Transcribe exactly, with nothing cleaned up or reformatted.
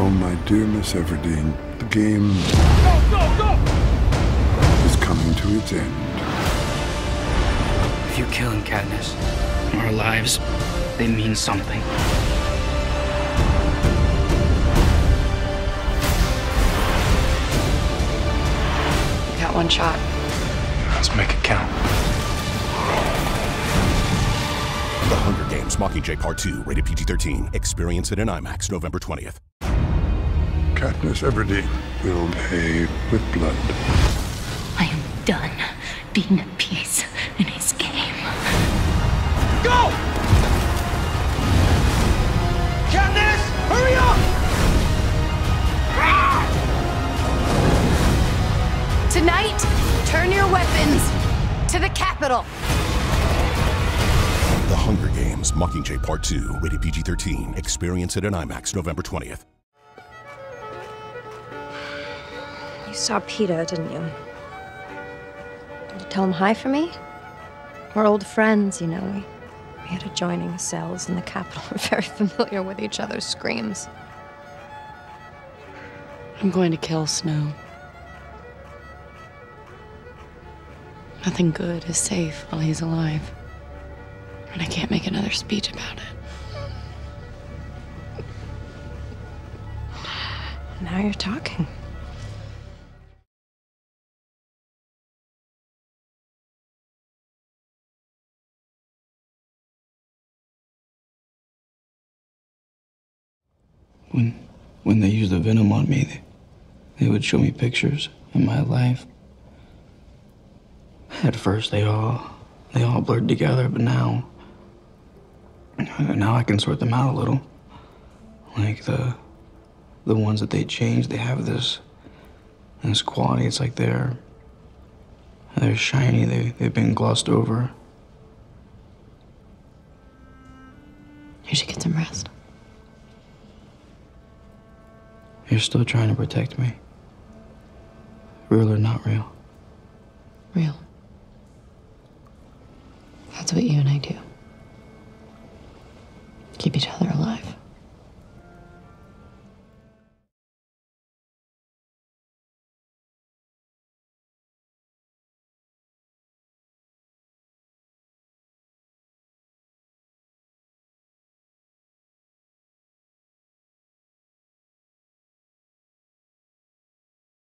Oh, my dear Miss Everdeen, the game Go, go, go! is coming to its end. If you're killing Katniss, our lives, they mean something. You got one shot. Let's make it count. The Hunger Games: Mockingjay Part two, rated P G thirteen. Experience it in IMAX November twentieth. Katniss Everdeen will pay with blood. I am done being a piece in his game. Go! Katniss, hurry up! Tonight, turn your weapons to the Capitol. The Hunger Games: Mockingjay Part two, rated P G thirteen. Experience it in IMAX November twentieth. You saw Peter, didn't you? Did you tell him hi for me? We're old friends, you know. We, we had adjoining cells in the Capitol. We're very familiar with each other's screams. I'm going to kill Snow. Nothing good is safe while he's alive. And I can't make another speech about it. Now you're talking. When, when they used the venom on me, they, they would show me pictures in my life. At first, they all, they all blurred together, but now, now I can sort them out a little. Like the, the ones that they changed, they have this, this quality. It's like they're, they're shiny. They, they've been glossed over. You should get some rest. You're still trying to protect me. Real or not real? Real. That's what you and I do. Keep each other